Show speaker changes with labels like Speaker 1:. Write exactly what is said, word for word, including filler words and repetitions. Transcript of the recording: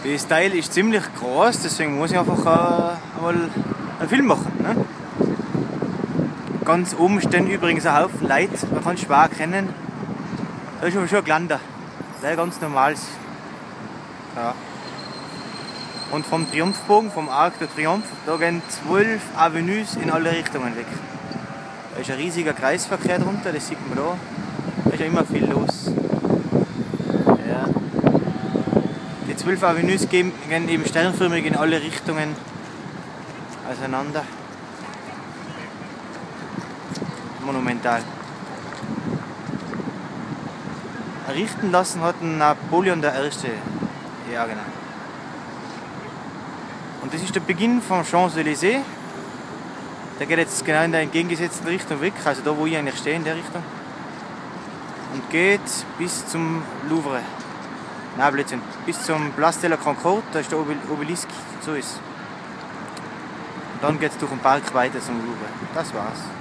Speaker 1: Das Teil ist ziemlich groß, deswegen muss ich einfach äh, einmal einen Film machen. Ne? Ganz oben stehen übrigens ein Haufen Leute, man kann es schwer erkennen. Da ist aber schon ein Glander, der ganz normales. Ja. Und vom Triumphbogen, vom Arc de Triomphe, da gehen zwölf Avenues in alle Richtungen weg. Da ist ein riesiger Kreisverkehr drunter, das sieht man da. Da ist ja immer viel los. Ja. Die zwölf Avenues gehen eben sternförmig in alle Richtungen auseinander. Monumental. Errichten lassen hat Napoleon der Erste. Ja, genau. Und das ist der Beginn vom Champs-Élysées. Der geht jetzt genau in der entgegengesetzten Richtung weg, also da wo ich eigentlich stehe in der Richtung. Und geht bis zum Louvre. Nein, Blödsinn. Bis zum Place de la Concorde, da ist der Obelisk, so ist. Und dann geht es durch den Park weiter zum Louvre. Das war's.